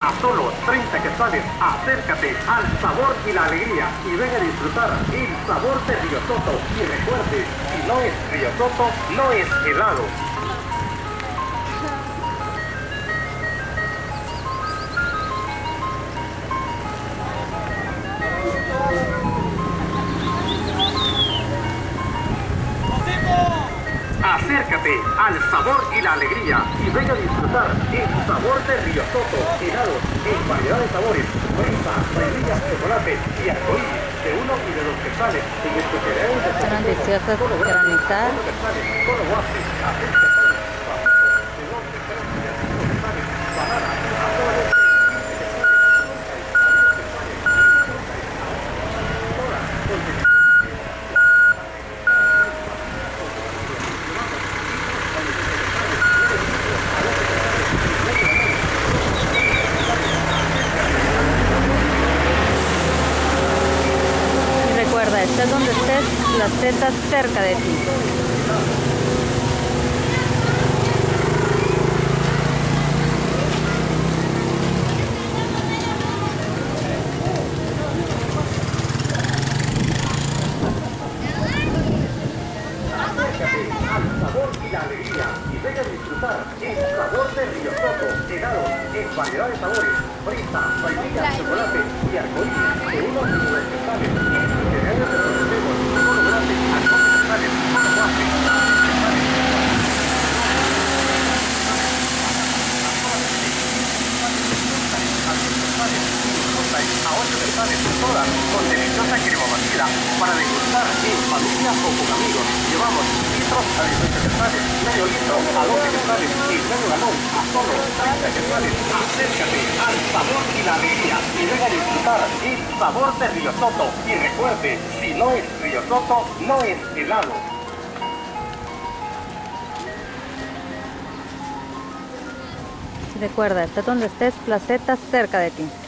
A solo 30 quetzales, acércate al sabor y la alegría y ven a disfrutar el sabor de Río Soto. Y recuerde, si no es Río Soto, no es helado. Acércate al sabor y la alegría y ven a disfrutar el sabor de Río Soto, helados en variedad de sabores, fresa, vainilla, chocolate y arcoíris de 1 y de 2 quetzales en especialidades de Son deliciosas granizadas. solo waffles a 6 quetzales, papitos de 2 quetzales y a 5 quetzales, banana a solamente 15 quetzales, frutas a 10 quetzales, todas con Recuerda, estés donde estés, placetas cerca de ti. al sabor y la alegría y ven a disfrutar el sabor de Río Soto, helados en variedad de sabores, fresa, vainilla, chocolate y arcoíris de 1 y 2 quetzales y especialidades de los consejos, solo gratis a 12 quetzales, solo waffles a 6 quetzales. A 8 quetzales, todas con deliciosa crema batida para degustar en familia o con amigos. Llevamos litros a 18 quetzales, medio litro a 12 quetzales y medio galón a solo 30 quetzales. Acércate al sabor y la alegría y ven a disfrutar el sabor de Río Soto. Y recuerde, si no es Río Soto, no es helado. Recuerda, estés donde estés, placetas cerca de ti.